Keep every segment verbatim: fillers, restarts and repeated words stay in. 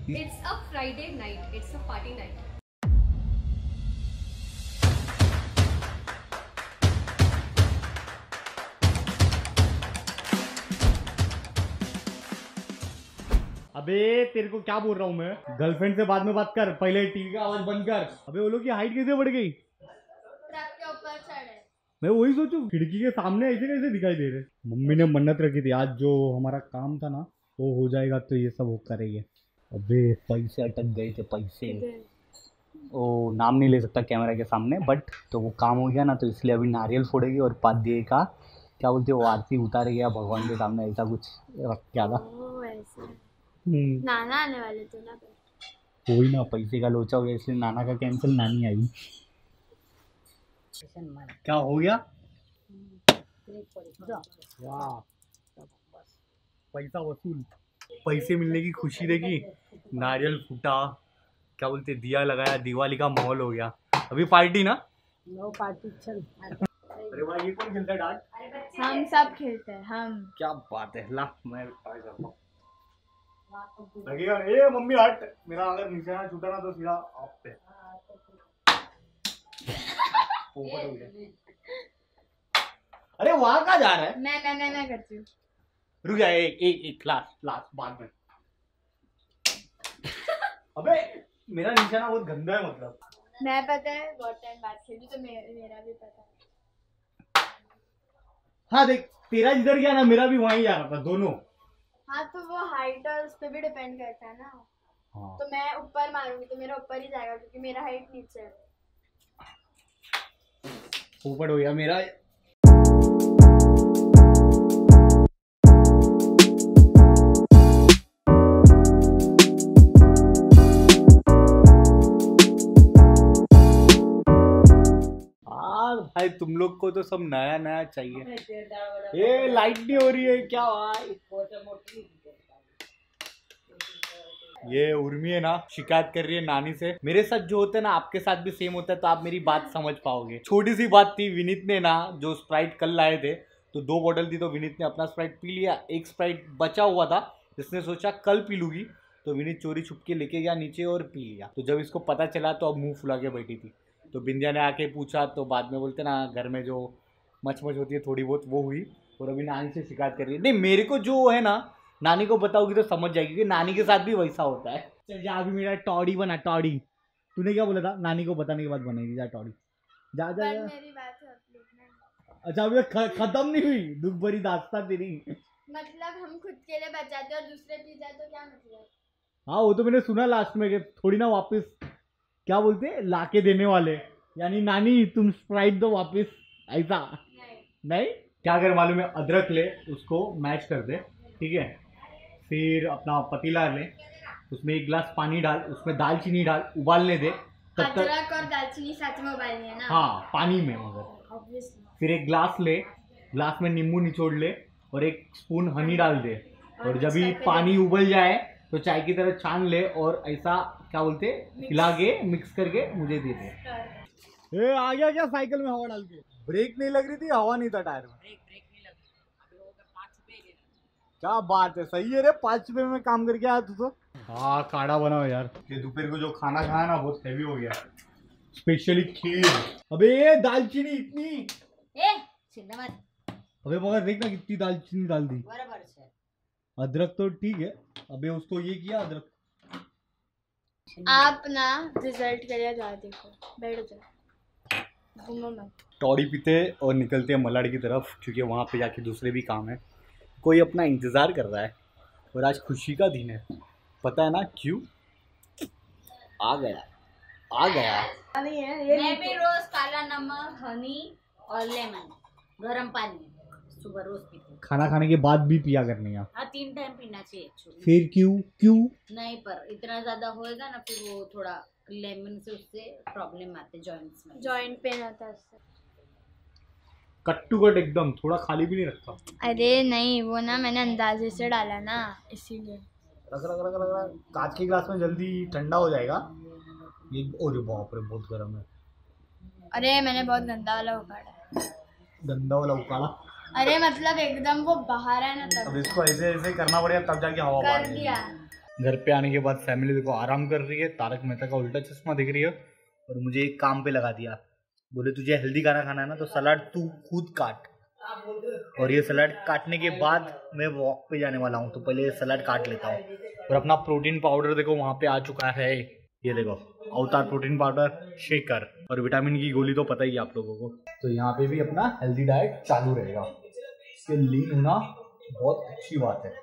It's a Friday night. It's a party night. अबे तेरे को क्या बोल रहा हूँ मैं, गर्लफ्रेंड से बाद में बात कर, पहले टीवी का आवाज बंद कर। अबे वो लोग की हाइट कैसे बढ़ गई? ट्रक के ऊपर चढ़े। मैं वही सोचूं, खिड़की के सामने ऐसे कैसे दिखाई दे रहे। मम्मी ने मन्नत रखी थी आज जो हमारा काम था ना वो हो जाएगा तो ये सब वो करेंगे। अबे पैसे अटक गए थे, पैसे। ओ नाम नहीं ले सकता कैमरा के सामने, बट तो वो काम हो गया ना तो इसलिए अभी नारियल फोड़ेगी और पाद्य का क्या बोलते वो आरती उतारेगी भगवान के सामने, ऐसा कुछ रख क्या था। नाना आने वाले थे ना, कोई ना, पैसे का लोचा हो गया इसलिए नाना का कैंसिल, नानी आई। क्या हो गया? वाह, पैसा वसूल। पैसे मिलने की खुशी देखी, नारियल फूटा, क्या बोलते दिया लगाया, दिवाली का माहौल हो गया। अभी पार्टी ना? नो पार्टी चल। अरे भाई ये कौन खेलता है डांट? हम सब खेलते हैं हम। क्या बात है, ला मैं ट्राई करता हूँ। लगेगा ए मम्मी हट, मेरा अगर निशाना छूटा ना तो सीधा आप पे ऊपर हो गया। अरे वहां कहाँ जा रहा है? मैं मैं मैं मैं करती हूँ। रुक जा, एक एक एक लास्ट लास्ट बाद में। अबे मेरा निशाना बहुत गंदा है, मतलब मैं पता है बहुत टाइम बाद खेली तो मे, मेरा भी पता है। हाँ देख, तेरा जिधर गया ना मेरा भी वहीं जा रहा था, दोनों। हाँ तो वो हाइट और उस पर भी डिपेंड करता है ना। हाँ। तो मैं ऊपर मारूंगी तो मेरा ऊपर ही जाएगा क्योंकि मेरा हाइट नीचे है। ऊपर हो गया मेरा। भाई तुम लोग को तो सब नया नया चाहिए। ये लाइट नहीं हो रही है क्या भाई? ये उर्मी है ना, शिकायत कर रही है नानी से। मेरे साथ जो होता है ना आपके साथ भी सेम होता है, तो आप मेरी बात समझ पाओगे। छोटी सी बात थी, विनीत ने ना जो स्प्राइट कल लाए थे तो दो बोतल थी, तो विनीत ने अपना स्प्राइट पी लिया, एक स्प्राइट बचा हुआ था जिसने सोचा कल पी लूंगी, तो विनीत चोरी छुप के लेके गया नीचे और पी लिया। तो जब इसको पता चला तो अब मुंह फुला के बैठी थी, तो बिंदिया ने आके पूछा तो बाद में बोलते ना घर में जो मच मच होती है थोड़ी बहुत वो हुई, और अभी नानी से शिकायत कर रही है। नहीं मेरे को जो है ना नानी को बताओगी तो समझ जाएगी कि नानी के साथ भी वैसा होता है। चल जा अभी मेरा टॉडी बना, टॉडी। तूने क्या बोला था? नानी को बताने के बाद बनेगी, जा टॉडी जा जा, जा। मेरी बात अच्छा अभी खत्म नहीं हुई दुख भरी दास्तान तेरी। मतलब हम खुद के लिए बचाते और दूसरे पी जाए तो क्या मतलब? हाँ वो तो मैंने सुना लास्ट में कि थोड़ी ना वापस क्या बोलते लाके देने वाले, यानी नानी तुम स्प्राइट दो वापस, ऐसा नहीं, नहीं? क्या कर मालूम है, अदरक ले उसको मैश कर दे, ठीक है, फिर अपना पतीला ले, उसमें एक गिलास पानी डाल, उसमें दालचीनी डाल, उबालने दे तब तक। अदरक और दालचीनी साथ में उबालनी है ना? हाँ पानी में, मगर फिर एक गिलास ले, गिलास में नींबू निचोड़ ले और एक स्पून हनी डाल दे, और जब भी पानी उबल जाए तो चाय की तरह छान ले और ऐसा क्या बोलते हिला के मिक्स करके मुझे दे दे। ए आ गया क्या साइकिल में हवा डाल के? ब्रेक नहीं लग रही थी, हवा नहीं था टायर में। ब्रेक ब्रेक नहीं लग रही। क्या बात है, सही है रे, पाँच रुपए में काम करके आया तू तो। हाँ काढ़ा बनाओ यार, ये दोपहर को जो खाना खाया ना बहुत हैवी हो गया, स्पेशली खीर। अबे ये दालचीनी इतनी ए मत। अबे मगर देख ना कितनी दालचीनी डाल दी। बराबर से अदरक तो ठीक है, अबे उसको ये किया अदरक। आप ना रिजल्ट के लिए जा, देखो बैठ जाओ, घूमो मत। टॉडी पीते और निकलते हैं मलाड की तरफ, क्योंकि वहाँ पे जाके दूसरे भी काम है। कोई अपना इंतज़ार कर रहा है और आज खुशी का दिन है, पता है ना क्यों? आ गया आ गया नहीं है ये। मैं भी रोज काला नमक, हनी और लेमन गरम पानी सुबह रोज पीती हूँ। खाना खाने के बाद भी पिया करनी है? हाँ तीन टाइम पीना चाहिए एक्चुअली। फिर क्यों क्यों नहीं पर इतना ज्यादा होएगा ना फिर वो थोड़ा लेमन से उससे प्रॉब्लम आते जॉइंट्स में, जॉइंट पेन आता है उससे। कट टू कट एकदम, थोड़ा खाली भी नहीं रखता। अरे नहीं वो ना मैंने अंदाजे से डाला ना इसीलिए। रख रख रख रख रख कांच के गिलास में जल्दी ठंडा हो जाएगा ये। अरे बाप रे बहुत गर्म है। अरे मैंने बहुत गंदा वाला उकाड़ा। गंदा वाला उकाड़ा? अरे मतलब एकदम वो बाहर है ना तब। अब इसको ऐसे ऐसे करना पड़ेगा तब जाके हवा कर दिया। घर पे आने के बाद फैमिली देखो आराम कर रही है, तारक मेहता का उल्टा चश्मा दिख रही है, और मुझे एक काम पे लगा दिया, बोले तुझे हेल्दी खाना खाना है ना तो सलाद तू खुद काट, और ये सलाद काटने के बाद मैं वॉक पे जाने वाला हूँ, तो पहले सलाद काट लेता हूँ। और अपना प्रोटीन पाउडर देखो वहाँ पे आ चुका है, ये देखो अवतार प्रोटीन पाउडर शेकर, और विटामिन की गोली तो पता ही है आप लोगों को। तो यहाँ पे भी अपना हेल्दी डाइट चालू रहेगा, इसके लीन होना बहुत अच्छी बात है।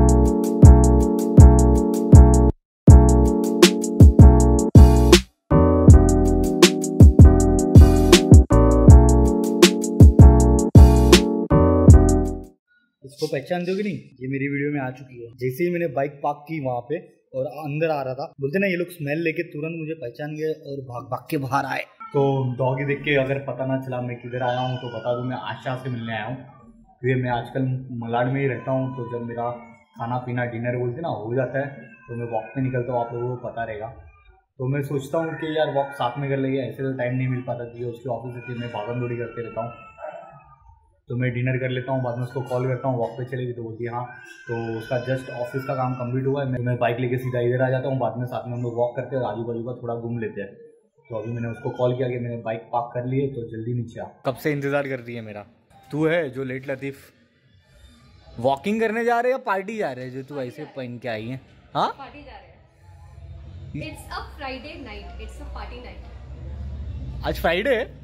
इसको पहचान दोगे नहीं, ये मेरी वीडियो में आ चुकी है। जैसे ही मैंने बाइक पार्क की वहाँ पे और अंदर आ रहा था, बोलते ना ये लोग स्मेल लेके तुरंत मुझे पहचान गए और भाग भाग के बाहर आए। तो डॉगी देख के अगर पता ना चला मैं किधर आया हूँ तो बता दूँ, मैं आशा से मिलने आया हूँ, क्योंकि मैं आजकल मलाड में ही रहता हूँ। तो जब मेरा खाना पीना डिनर बोलते ना हो जाता है तो मैं वॉक पे निकलता हूँ, आप लोगों को पता रहेगा। तो मैं सोचता हूँ कि यार वॉक साथ में कर लेंगे, ऐसे तो टाइम नहीं मिल पाता क्योंकि उसकी ऑफिस रहती है, मैं भागम दौड़ी करते रहता हूँ। तो मैं डिनर कर लेता हूँ, बाद में उसको कॉल करता हूँ, वॉक पे चलेगी तो बोलती है हाँ। तो उसका जस्ट ऑफिस का काम कंप्लीट हुआ है, मैं मैं बाइक लेके सीधा इधर आ जाता हूँ, बाद में साथ में हम लोग वॉक करते हैं और आजू बाजू का थोड़ा घूम लेते हैं। तो अभी मैंने उसको कॉल किया कि मैंने बाइक पार्क कर ली है तो जल्दी नीचे आ। कब से इंतजार कर रही है मेरा? तू है जो लेट लतीफ़ वॉकिंग करने जा रहे हैं या पार्टी जा रहे हैं जो तू ऐसे पहन के आई है? हाँ पार्टी जा रहे हैं। It's a Friday night, it's a party night. आज फ्राइडे है,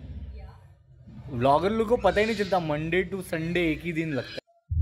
व्लॉगर लोग को पता ही नहीं चलता, मंडे टू संडे एक ही दिन लगता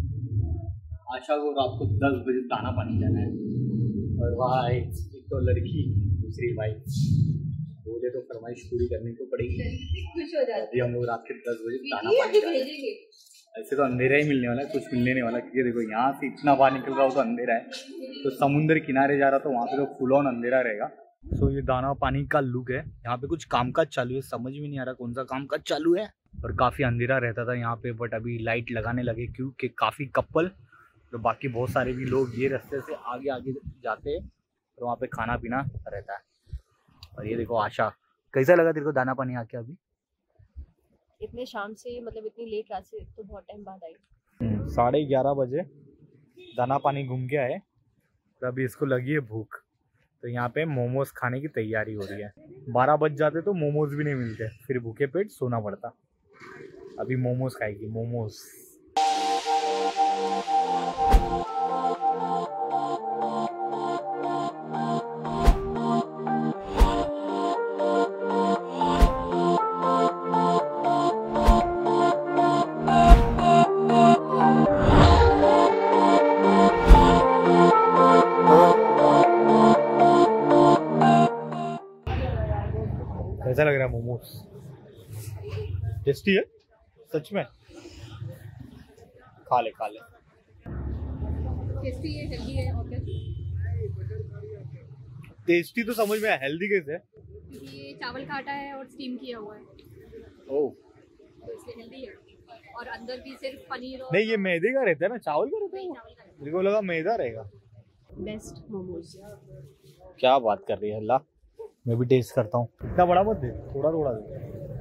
है। आशा को रात को दस बजे दाना पानी जाना है, और भाई एक तो लड़की दूसरी भाई बोले तो फरमाइश पूरी करनी तो पड़ेगी। खुश हो जाते हम लोग रात के दस बजे दाना पानी भेजेंगे। ऐसे तो अंधेरा ही मिलने वाला है, कुछ मिलने नहीं वाला, क्योंकि देखो यहाँ से इतना बाहर निकल रहा हो तो अंधेरा है, तो समुद्र किनारे जा रहा तो वहाँ पे तो फुल ऑन अंधेरा रहेगा। सो ये दाना पानी का लुक है, यहाँ पे कुछ कामकाज चालू है, समझ में नहीं आ रहा कौन सा कामकाज चालू है, और काफ़ी अंधेरा रहता था यहाँ पे, बट अभी लाइट लगाने लगे क्योंकि काफ़ी कपल तो बाकी बहुत सारे भी लोग ये रास्ते से आगे आगे जाते हैं और वहाँ पे खाना पीना रहता है। और ये देखो आशा, कैसा लगा तेरे को दाना पानी आके? अभी इतने शाम से, मतलब इतनी लेट रात से, तो बहुत टाइम बाद आई। साढ़े ग्यारह बजे दाना पानी घूम के आए, तो अभी इसको लगी है भूख, तो यहाँ पे मोमोज खाने की तैयारी हो रही है। बारह बज जाते तो मोमोज भी नहीं मिलते, फिर भूखे पेट सोना पड़ता। अभी मोमोज खाएगी, मोमोज। कैसा लग रहा है मोमोज? टेस्टी है सच में? खा ले खा ले। टेस्टी है, हेल्दी है, और क्या? टेस्टी तो समझ में आया, हेल्दी कैसे है? क्योंकि ये चावल का आटा है और स्टीम किया हुआ है, ओह तो इसलिए हेल्दी है। और अंदर भी सिर्फ पनीर और नहीं, ये मैदे का रहता है ना, चावल का रहता है? मेरे को लगा मैदा रहेगा। बेस्ट मोमोज। क्या बात कर रही है अल्लाह, मैं भी टेस्ट करता हूँ। इतना बड़ा मत दे, थोड़ा थोड़ा दे।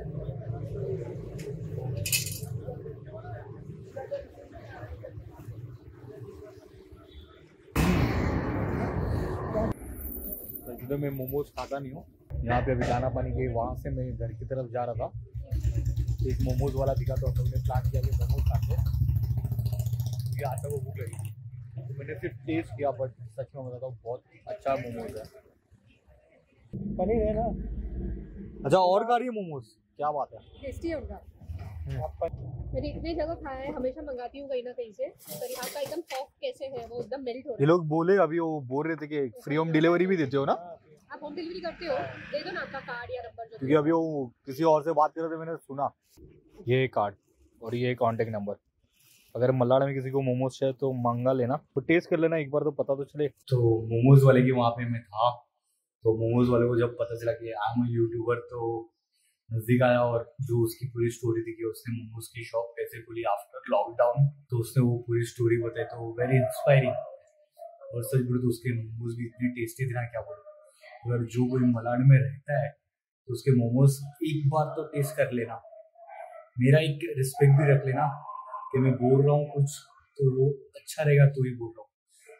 तो मैं मोमोज खाता नहीं हूँ यहाँ पे। अभी दाना पानी के वहाँ से मैं घर की तरफ जा रहा था, एक मोमोज वाला दिखा, तो हम लोग ने प्लान किया कि मोमोज खाते हैं। ये आटा को भूख लगी, तो मैंने सिर्फ टेस्ट किया, बट सच में बताता हूँ बहुत अच्छा मोमोज है। पनीर है ना? अच्छा, और खा रही है मोमोज? क्या बात है, टेस्टी है उनका। मैंने इतने जगह खाया है, हमेशा मंगाती हूँ कहीं ना कहीं से, पर यहाँ का एकदम सॉफ्ट कैसे है, वो एकदम मेल्ट हो रहा है। ये लोग बोले, अभी वो बोल रहे थे कि फ्री होम डिलीवरी भी देते हो ना? आप होम डिलीवरी करते हो? दे दो ना आपका कार्ड या नंबर जो। क्योंकि अभी वो किसी और से बात कर रहे थे, मैंने सुना। ये कार्ड और ये कॉन्टेक्ट नंबर, अगर मलाड में किसी को मोमोज चाहिए तो मंगा लेना, तो टेस्ट कर लेना एक बार तो पता तो चले। तो मोमोज वाले की वहाँ पे मैं था, तो मोमोज वाले को जब पता चला कि आई एम यूट्यूबर, तो नजदीक आया और जो उसकी पूरी स्टोरी थी कि उसने मोमोज की शॉप कैसे खुली आफ्टर लॉकडाउन, तो उसने वो पूरी स्टोरी बताई, तो वेरी इंस्पायरिंग। और सच बोले तो उसके मोमोज भी इतने टेस्टी थे ना, क्या बोलूं। अगर जो कोई मलाड में रहता है तो उसके मोमोज एक बार तो टेस्ट कर लेना, मेरा एक रिस्पेक्ट भी रख लेना कि मैं बोल रहा हूँ कुछ तो वो अच्छा रहेगा तो ही बोल रहा हूँ,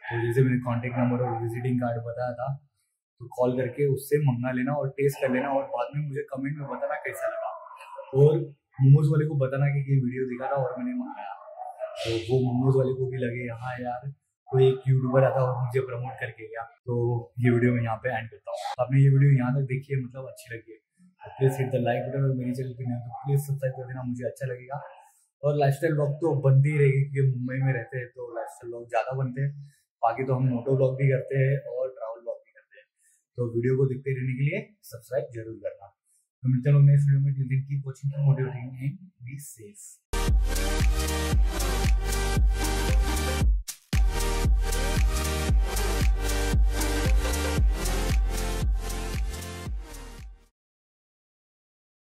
तो जैसे मैंने कॉन्टेक्ट नंबर और विजिटिंग कार्ड बताया था, तो कॉल करके उससे मंगा लेना और टेस्ट कर लेना, और बाद में मुझे कमेंट में बताना कैसा लगा। और मोमोज वाले को बताना कि ये वीडियो दिखा था और मैंने मंगाया, तो वो मोमोज वाले को भी लगे हाँ यार कोई एक यूट्यूबर आता और मुझे प्रमोट करके गया। तो ये वीडियो मैं यहाँ पे एंड करता हूँ। आपने ये वीडियो यहाँ तक देखी है, मतलब अच्छी लगी है तो please hit the like button, और मेरी चैनल पे नहीं तो प्लीज़ सब्सक्राइब कर देना, मुझे अच्छा लगेगा। और लाइफस्टाइल व्लॉग तो बनती ही रहेगी क्योंकि मुंबई में रहते हैं तो लाइफस्टाइल व्लॉग ज़्यादा बनते हैं। बाकी तो हम मोटो व्लॉग भी करते हैं और ट्रैवल व्लॉग भी करते हैं, तो वीडियो को देखते रहने के लिए सब्सक्राइब जरूर करना। तो मिलते हैं नेक्स्ट वीडियो में। Till then keep watching, motivating and be safe.